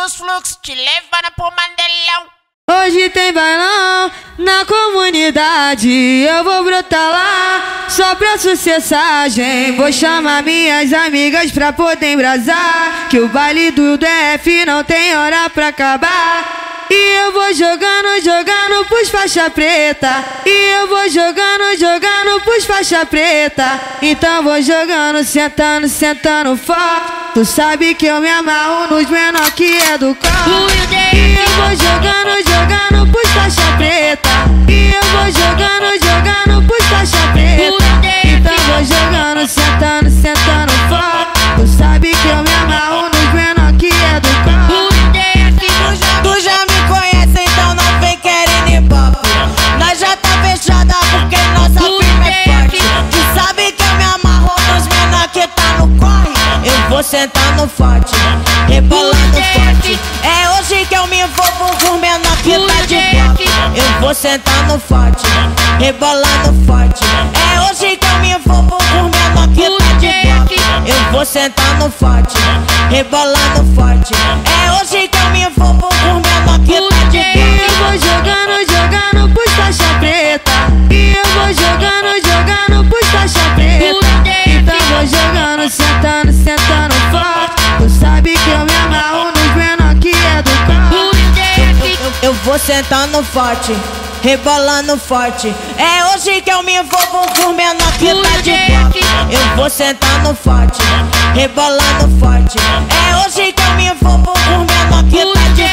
dos fluxos, te levando pro Mandelão. Hoje tem bailão na comunidade, eu vou brotar lá só pra sucessagem. Vou chamar minhas amigas pra poder embrasar, que o baile do DF não tem hora pra acabar. E eu vou jogando pros faixa preta. E eu vou jogando pros faixa preta. Então vou jogando, sentando forte. Tu sabe que eu me amarro nos menor que é do carro. E eu vou jogando pros faixa preta. E eu vou jogando pros faixa preta. Então vou jogando, sentando forte. Tu sabe que eu me amarro nos menor que é do carro. Tu já me conhece, então não vem querendo ibope. Nós já tá fechada porque nossa firma é forte. Tu sabe que eu me amarro nos menor que tá no corre. Eu vou sentando forte, rebolando forte. É hoje que eu me envolvo com menor que tá de bloco. Eu vou sentando forte, rebolando forte. É hoje que eu me envolvo com menor que tá de bloco. Eu vou sentando forte, rebolando forte. É hoje que eu me envolvo com menor que tá de bloco. E eu vou jogando pros faixa preta. E eu vou jogando pros faixa preta. Então vou jogando, sentando forte. Tu sabe que eu me amarro nos menor que é do carro. Eu vou sentando forte, rebolando forte. É hoje que eu me envolvo com menor que tá de bloco. Eu vou sentando forte, rebolando forte. É hoje que eu me envolvo com menor que tá de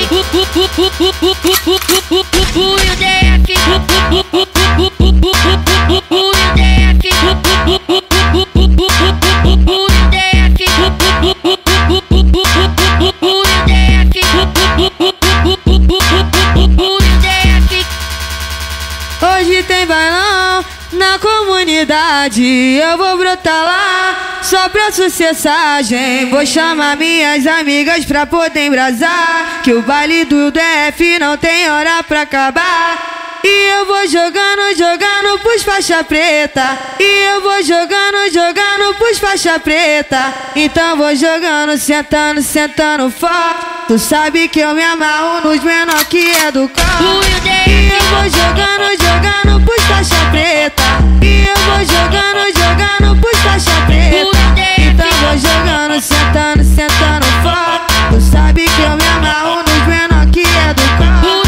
Hoje tem bailão na comunidade, eu vou brotar lá só pra sucessagem. Vou chamar minhas amigas pra poder embrasar, que o baile do DF não tem hora pra acabar. E eu vou jogando pros faixa preta. E eu vou jogando pros faixa preta. Então vou jogando, sentando forte. Tu sabe que eu me amarro nos menor que é do carro. E eu vou jogando pros faixa preta. E eu vou jogando pros faixa preta. Então vou jogando, sentando forte. Tu sabe que eu me amarro nos menor que é do carro.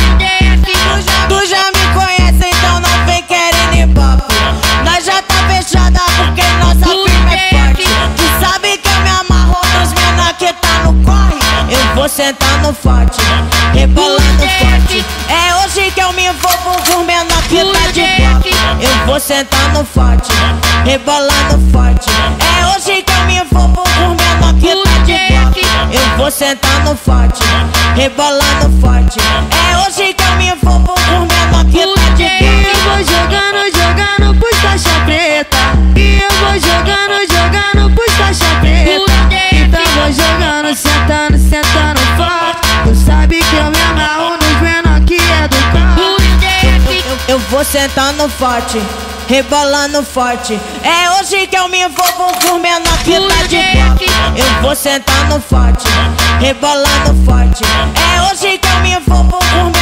Tu já me conhece, então não vem querendo ibope. Nós já tá fechada porque nossa firma é forte. Tu sabe que eu me amarro nos menor que tá no corre. Eu vou sentando forte, rebolando forte. É hoje que eu me envolvo com menor que tá de bloco. Eu vou sentando forte, rebolando forte. É hoje que eu me envolvo com menor que tá de bloco. Eu vou sentando forte, rebolando forte. É hoje que eu me envolvo com menor que tá de bloco. E eu vou jogando pros faixa preta. E eu vou jogando pros faixa preta. Então vou jogando, sentando forte. Tu sabe que eu me amarro nos menor que é do carro. Eu vou sentando forte, rebolando forte. É hoje que eu me envolvo com menor que tá de bloco. Eu vou sentando forte, rebolando forte. É hoje que eu me envolvo com menor